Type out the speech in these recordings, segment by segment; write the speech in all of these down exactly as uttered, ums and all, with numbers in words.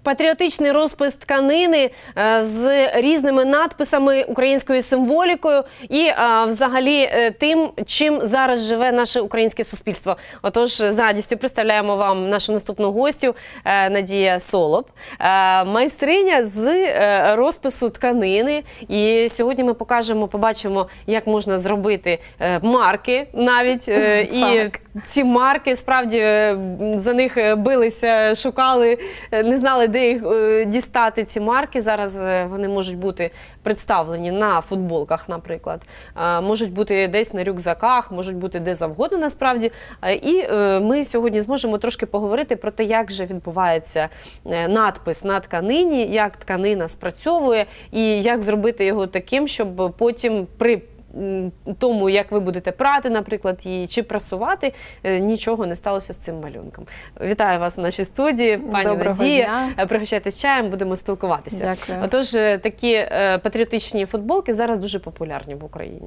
патріотичний розпис тканини з різними надписами, українською символікою і взагалі тим, чим зараз живе наше українське суспільство. Отож, з радістю представляємо вам нашу наступну гостю Надія Солоп, майстриня з розпису тканини. І сьогодні ми покажемо, побачимо, як можна зробити марки навіть. І ці марки, справді, за них билися, шукали, не знали, де їх дістати, ці марки. Зараз вони можуть бути представлені на футболках, наприклад. Можуть бути десь на рюкзаках, можуть бути де завгодно, насправді. І ми сьогодні зможемо трошки поговорити про те, як же відбувається надпис на тканині, як тканина спрацьовує і як зробити його таким, щоб потім при тому, як ви будете прати, наприклад, її, чи прасувати, нічого не сталося з цим малюнком. Вітаю вас у нашій студії, пані Доброго Надія. дня. Пригощайтесь чаєм, будемо спілкуватися. Дякую. Отож, такі патріотичні футболки зараз дуже популярні в Україні.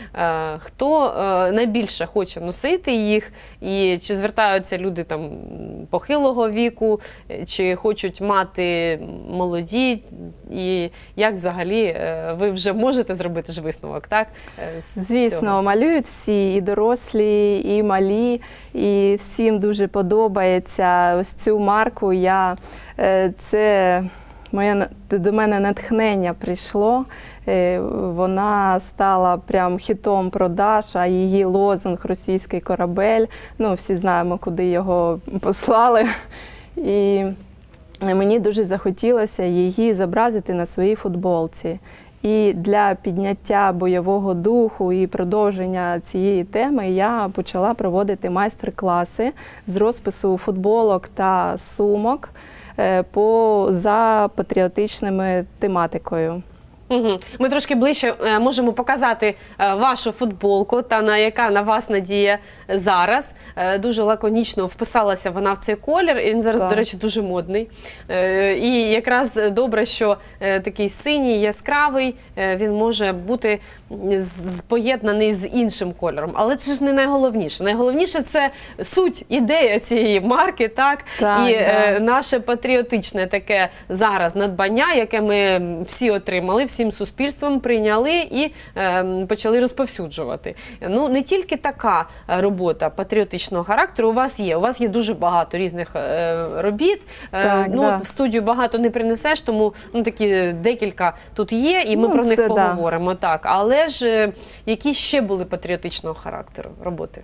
Хто найбільше хоче носити їх, і чи звертаються люди там похилого віку, чи хочуть мати молоді, і як взагалі ви вже можете зробити ж висновок, так? Звісно, цього? малюють всі, і дорослі, і малі, і всім дуже подобається ось цю марку. Я, це моє, до мене натхнення прийшло, вона стала прям хітом продаж, а її лозунг «Російський корабель», ну всі знаємо, куди його послали. І мені дуже захотілося її зобразити на своїй футболці. І для підняття бойового духу і продовження цієї теми я почала проводити майстер-класи з розпису футболок та сумок по, за патріотичними тематикою. Угу. Ми трошки ближче можемо показати вашу футболку, та на яка на вас, Надія, зараз. Дуже лаконічно вписалася вона в цей колір, і він зараз, так, до речі, дуже модний. І якраз добре, що такий синій, яскравий, він може бути поєднаний з іншим кольором. Але це ж не найголовніше. Найголовніше – це суть, ідея цієї марки, так? Так, і так. наше патріотичне таке зараз надбання, яке ми всі отримали, всім суспільством прийняли і е, почали розповсюджувати. Ну, не тільки така робота патріотичного характеру у вас є. У вас є дуже багато різних е, робіт. Так, е, ну, да. В студію багато не принесеш, тому ну, такі декілька тут є, і ми ну, про них це, поговоримо. Да. Так. Але ж які ще були патріотичного характеру роботи?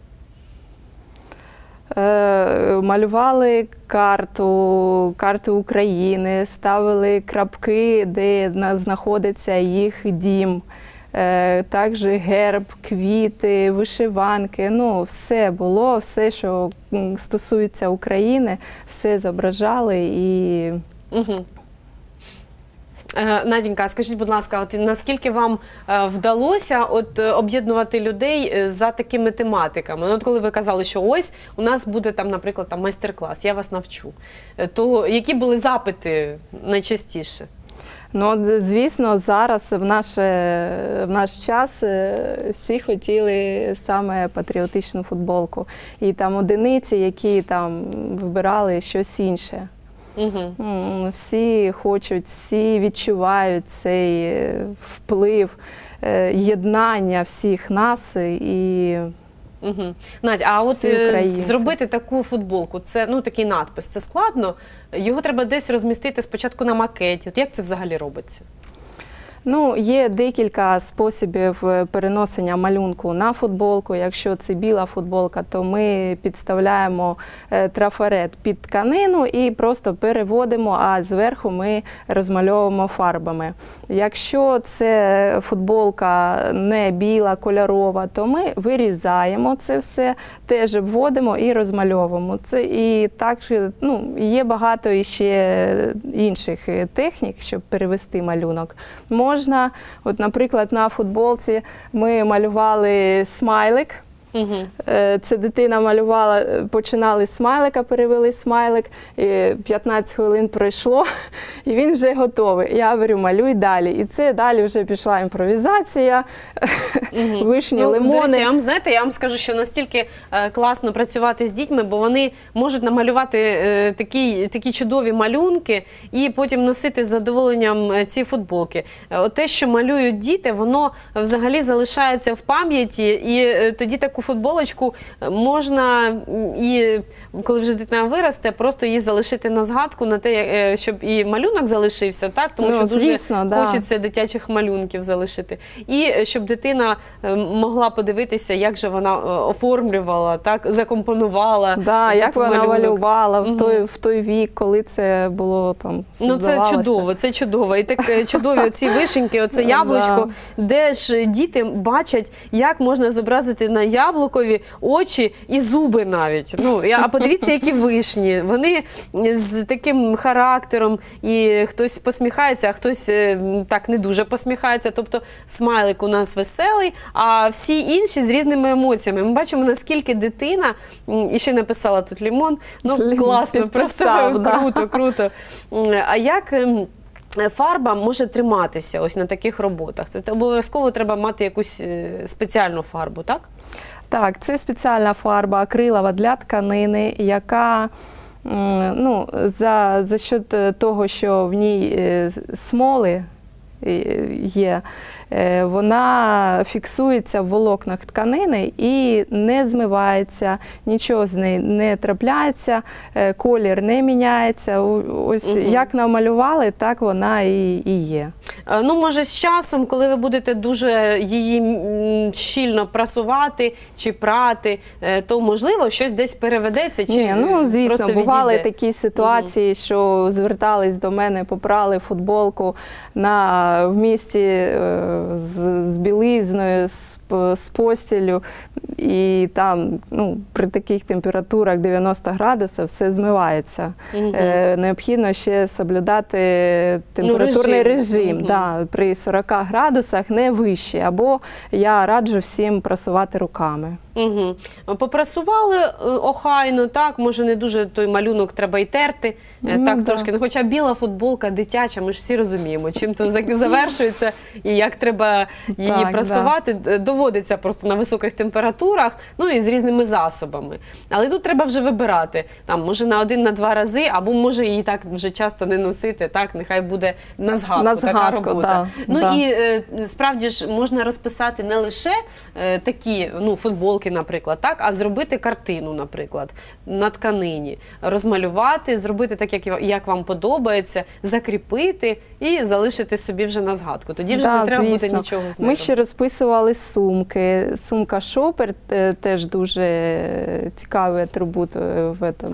Малювали карту, карту України, ставили крапки, де знаходиться їх дім. Також герб, квіти, вишиванки. Ну, все було, все, що стосується України, все зображали. І... Угу. Надінька, скажіть, будь ласка, от наскільки вам вдалося от об'єднувати людей за такими тематиками? Ну, от коли ви казали, що ось у нас буде там, наприклад, там майстер-клас, я вас навчу, то які були запити найчастіше? Ну, звісно, зараз в наш, в наш час всі хотіли саме патріотичну футболку. І там одиниці, які там вибирали щось інше. Угу. Всі хочуть, всі відчувають цей вплив, єднання всіх нас і угу. Надь, а от зробити таку футболку, це ну такий надпис, це складно? Його треба десь розмістити спочатку на макеті. От як це взагалі робиться? Ну, є декілька способів переносення малюнку на футболку. Якщо це біла футболка, то ми підставляємо трафарет під тканину і просто переводимо, а зверху ми розмальовуємо фарбами. Якщо це футболка не біла, кольорова, то ми вирізаємо це все, теж обводимо і розмальовуємо. Це і так, ну, є багато іще інших технік, щоб перевести малюнок. Можна, от, наприклад, на футболці ми малювали смайлик, Угу. Це дитина малювала, починали з смайлика, перевели смайлик, і п'ятнадцять хвилин пройшло, і він вже готовий. Я говорю, малюй далі. І це далі вже пішла імпровізація, угу. вишні, ну, лимони. До речі, я вам, знаєте, я вам скажу, що настільки е, класно працювати з дітьми, бо вони можуть намалювати е, такі, такі чудові малюнки і потім носити з задоволенням ці футболки. От те, що малюють діти, воно взагалі залишається в пам'яті, і е, тоді таку футболочку можна, і коли вже дитина виросте, просто її залишити на згадку, на те, щоб і малюнок залишився, так? Тому ну, що дуже звісно, да. хочеться дитячих малюнків залишити. І щоб дитина могла подивитися, як же вона оформлювала, так, закомпонувала. Да, як вона малюнок. малювала Угу. в той, в той вік, коли це було там, ну це чудово, це чудово. І так чудові оці вишеньки, оце яблучко, да. де ж діти бачать, як можна зобразити на яблукові очі і зуби навіть. Ну, а подивіться, які вишні. Вони з таким характером, і хтось посміхається, а хтось так не дуже посміхається. Тобто смайлик у нас веселий, а всі інші з різними емоціями. Ми бачимо, наскільки дитина, і ще написала тут лимон, ну Лимон, класно, просто да. круто, круто. А як фарба може триматися ось на таких роботах? Це обов'язково треба мати якусь спеціальну фарбу, так? Так, це спеціальна фарба акрилова для тканини, яка ну, за, за счет того, що в ній смоли є, вона фіксується в волокнах тканини і не змивається, нічого з неї не трапляється, колір не міняється. Ось угу. як намалювали, так вона і, і є. Ну, може, з часом, коли ви будете дуже її щільно прасувати чи прати, то, можливо, щось десь переведеться? Чи Ні, ну, звісно, просто бували відійде? такі ситуації, угу. що звертались до мене, попрали футболку на, в місті з, з білизною, з, з постілю, і там ну, при таких температурах дев'яносто градусів все змивається. Угу. Е, необхідно ще соблюдати температурний ну, режим, режим угу. да, при сорока градусах, не вище, або я раджу всім прасувати руками. Угу. Попрасували охайно, так, може не дуже той малюнок треба й терти, ну, так да. трошки, ну, хоча біла футболка дитяча, ми ж всі розуміємо, чим то завершується і як треба її так, прасувати, да. доводиться просто на високих температурах, ну і з різними засобами. Але тут треба вже вибирати, там, може на один, на два рази, або може її так вже часто не носити, так, нехай буде на згадку, на згадку така робота. Да, ну да. і е, справді ж можна розписати не лише е, такі, ну, футболки, наприклад, так, а зробити картину, наприклад, на тканині, розмалювати, зробити так, як, як вам подобається, закріпити і залишити собі вже на згадку. Тоді вже да, не треба звісно. буде нічого з нею. Ми ще розписували сумки. Сумка шопер теж дуже цікавий атрибут в этом.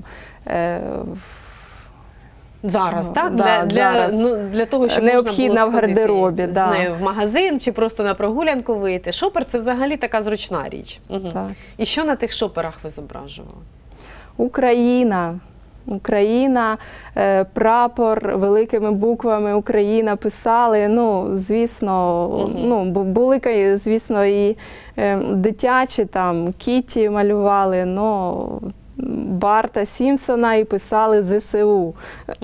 Зараз, так? Да, для, зараз. Для, ну, для того, щоб необхідно можна було в гардеробі, з да. нею в магазин чи просто на прогулянку вийти. Шопер – це взагалі така зручна річ. Угу. Так. І що на тих шоперах ви зображували? Україна. Україна, прапор великими буквами Україна писали. Ну, звісно, угу. ну, були, звісно, і дитячі, там, Кіті малювали, но Барта Сімпсона і писали зе се у. Угу.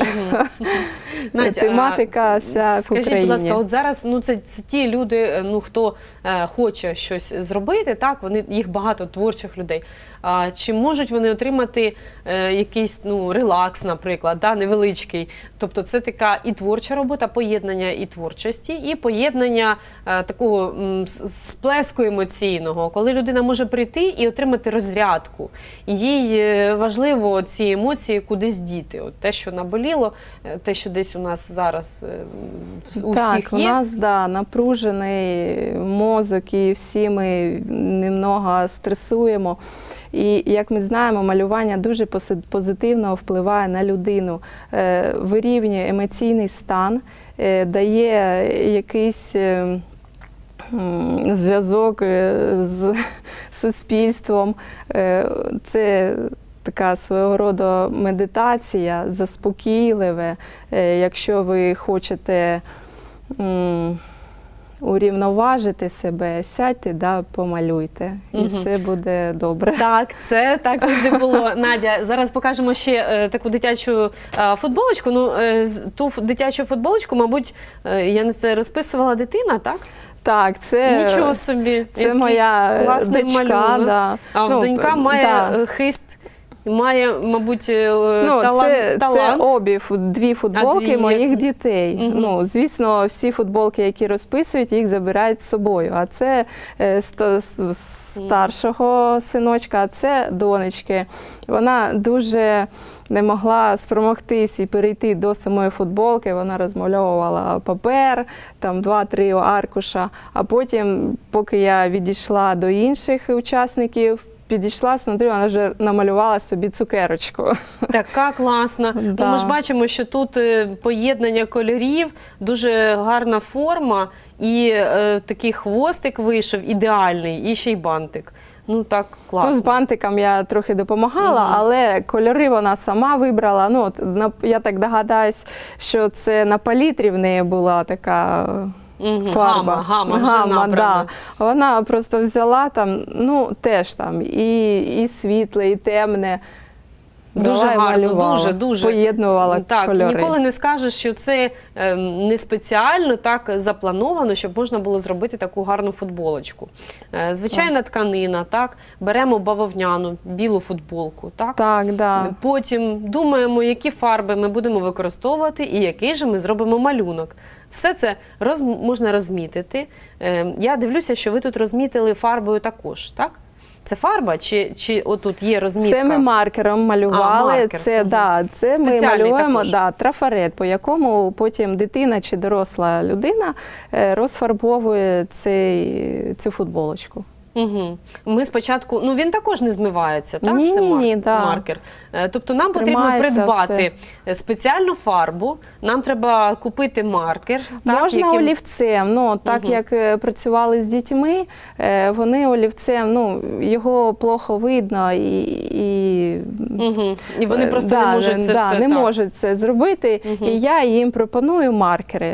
Надя, тематика вся в скажіть, Україні. будь ласка, от зараз ну, це, це ті люди, ну, хто е, хоче щось зробити, так, вони, їх багато творчих людей. А, чи можуть вони отримати е, якийсь ну, релакс, наприклад, да, невеличкий? Тобто це така і творча робота, поєднання і творчості, і поєднання е, такого м, сплеску емоційного, коли людина може прийти і отримати розрядку. Їй важливо ці емоції кудись діти. От те, що наболіло, те, що десь у нас зараз у так, всіх є. Так, у нас да, напружений мозок, і всі ми немного стресуємо. І, як ми знаємо, малювання дуже позитивно впливає на людину, вирівнює емоційний стан, дає якийсь зв'язок з суспільством. Це така свого роду медитація, заспокійливе. Якщо ви хочете урівноважити себе, сядьте, да, помалюйте, і Мгм. все буде добре. Так, це так завжди було. Надя, зараз покажемо ще е, таку дитячу е, футболочку. Ну, е, з- ту ф- дитячу футболочку, мабуть, е, я не знаю, розписувала дитина, так? Так, це, Нічого собі. це який моя класний дочка. малюнок. Да. А Ну, донька має да. е, хист, має, мабуть, е, Ну, талант. це, це талант. обі фу- дві футболки дві, моїх як- дітей. Мгм. Ну, звісно, всі футболки, які розписують, їх забирають з собою. А це е, ста- с- старшого синочка, а це донечки. Вона дуже не могла спромогтись і перейти до самої футболки. Вона розмальовувала папер, там два-три аркуша. А потім, поки я відійшла до інших учасників, підійшла, смотрю, вона вже намалювала собі цукерочку. Така класна. Да. Ну, ми ж бачимо, що тут е, поєднання кольорів, дуже гарна форма і е, такий хвостик вийшов ідеальний, і ще й бантик. Ну так, класно. Ну, з бантиком я трохи допомагала, Мгм. але кольори вона сама вибрала. Ну, от, на- я так догадаюсь, що це на палітрі в неї була така Мгм. фарба. Гама, гама вже Гама, набрана. да. Вона просто взяла там, ну, теж там і, і світле, і темне. Дуже Давай гарно, малювала, дуже, дуже. поєднувала Так, кольори. ніколи не скажеш, що це е, не спеціально так заплановано, щоб можна було зробити таку гарну футболочку. Е, звичайна тканина, так, беремо бавовняну, білу футболку, так? Так, да. Потім думаємо, які фарби ми будемо використовувати і який же ми зробимо малюнок. Все це роз, можна розмітити. Е, я дивлюся, що ви тут розмітили фарбою також, так? Це фарба чи, чи отут є розмітка? Це ми маркером малювали. А, маркер. Це, Мгм. да, це ми Спеціальний малюємо також. да, трафарет, по якому потім дитина чи доросла людина е, розфарбовує цей, цю футболочку. Угу. Ми спочатку, ну він також не змивається, так? Ні, Це ні, мар- ні, да. маркер. Е, Тобто нам потрібно Тримається придбати спеціальну фарбу, нам треба купити маркер. Так, Можна яким- олівцем. Ну, так Мгм. як е, працювали з дітьми, е, вони олівцем, ну, його плохо видно і, і Угу. І вони е, просто да, не можуть це да, все не так. можуть це зробити. Мгм. І я їм пропоную маркери.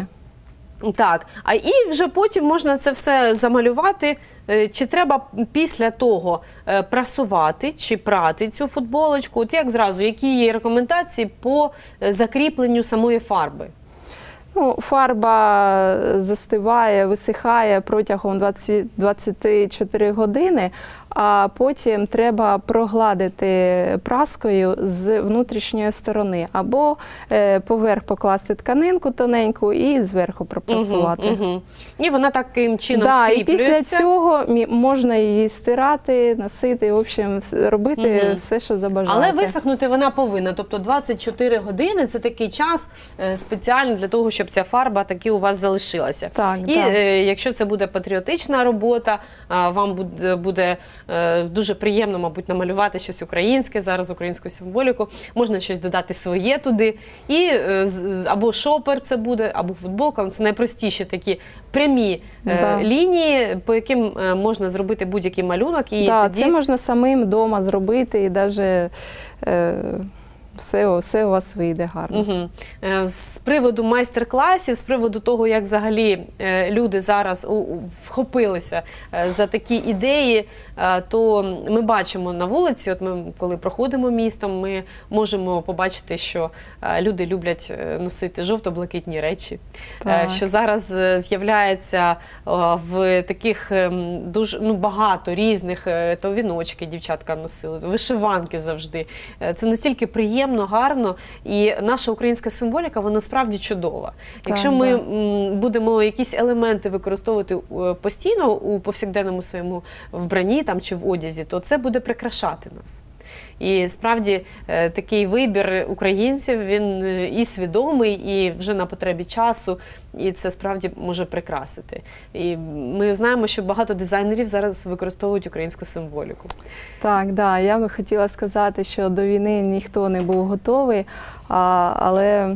Так, а і вже потім можна це все замалювати. Е, Чи треба після того е, прасувати чи прати цю футболочку? От як зразу, які є рекомендації по е, закріпленню самої фарби? Ну, фарба застиває, висихає протягом двадцять двадцять чотири години, а потім треба прогладити праскою з внутрішньої сторони або е, поверх покласти тканинку тоненьку і зверху пропрасувати. Угу, угу. І вона таким чином Да, і після скріплюється. цього мі- можна її стирати, носити, в общем, с- робити Мгм. все, що забажаєте. Але висохнути вона повинна. Тобто двадцять чотири години – це такий час е, спеціально для того, щоб ця фарба таки у вас залишилася. Так, І да. е, якщо це буде патріотична робота, а, вам буде, буде е, дуже приємно, мабуть, намалювати щось українське, зараз українську символіку, можна щось додати своє туди. І е, з- з- або шопер це буде, або футболка. Ну, це найпростіші такі прямі е, Да. лінії, по яким е, можна зробити будь-який малюнок. І Да, тоді... це можна самим вдома зробити і навіть е, все, все у вас вийде гарно. Угу. З приводу майстер-класів, з приводу того, як взагалі е, люди зараз у- у- вхопилися е, за такі ідеї, е, то ми бачимо на вулиці, от ми коли проходимо містом, ми можемо побачити, що е, люди люблять е, носити жовто-блакитні речі, е, Так. що зараз е, з'являється е, в таких ем, дуже ну, багато різних, е, то віночки дівчатка носили, вишиванки завжди. Е, Це настільки приємно, гарно, і наша українська символіка, вона справді чудова. Якщо ми да. м, будемо якісь елементи використовувати е, постійно у повсякденному своєму вбранні там, чи в одязі, то це буде прикрашати нас. І справді е, такий вибір українців, він е, і свідомий, і вже на потребі часу, і це справді може прикрасити. І ми знаємо, що багато дизайнерів зараз використовують українську символіку. Так, да, я би хотіла сказати, що до війни ніхто не був готовий, а, але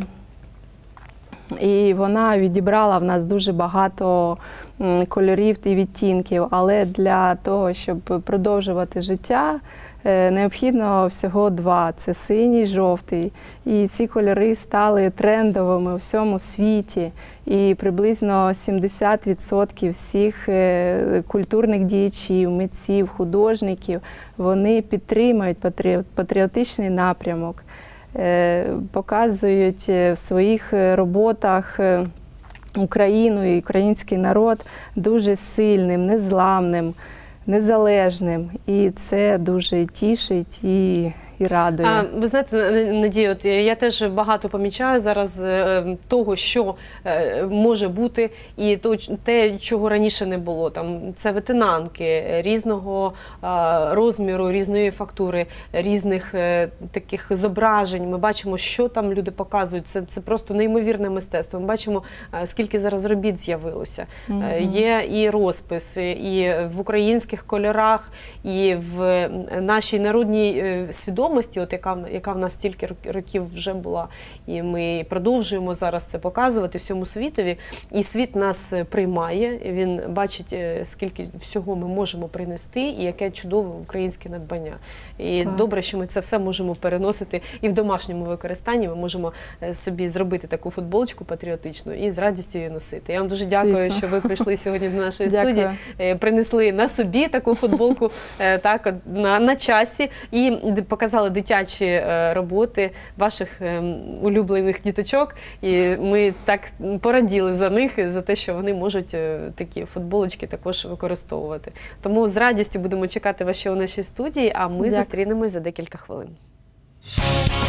і вона відібрала в нас дуже багато м, кольорів і відтінків, але для того, щоб продовжувати життя, Е, Необхідно всього два – це синій, жовтий. І ці кольори стали трендовими у всьому світі. І приблизно сімдесят відсотків всіх е, культурних діячів, митців, художників, вони підтримують патріот- патріотичний напрямок, е, показують в своїх роботах е, Україну і український народ дуже сильним, незламним, незалежним. І це дуже тішить і, і радує. А, ви знаєте, Надія, от я теж багато помічаю зараз е, того, що е, може бути, і то, те, чого раніше не було. Там це ветенанки різного е, розміру, різної фактури, різних е, таких зображень. Ми бачимо, що там люди показують. Це, це просто неймовірне мистецтво. Ми бачимо, е, скільки зараз робіт з'явилося. Мгм. Е, є і розписи, і в українських кольорах, і в нашій народній е, свідомості, от яка, в- яка в нас стільки рок- років вже була, і ми продовжуємо зараз це показувати всьому світові. І світ нас е, приймає, він бачить, е, скільки всього ми можемо принести, і яке чудове українське надбання. І Так. добре, що ми це все можемо переносити і в домашньому використанні. Ми можемо е, собі зробити таку футболочку патріотичну і з радістю її носити. Я вам дуже дякую, Звісно. що ви прийшли сьогодні до нашої Дякую. студії. Е, принесли на собі таку футболку е, так, от, на, на часі і д- показали дитячі е, роботи ваших е, улюблених діточок. І ми так пораділи за них, за те, що вони можуть е, такі футболочки також використовувати. Тому з радістю будемо чекати вас ще у нашій студії, а ми Дякую. зустрінемось за декілька хвилин.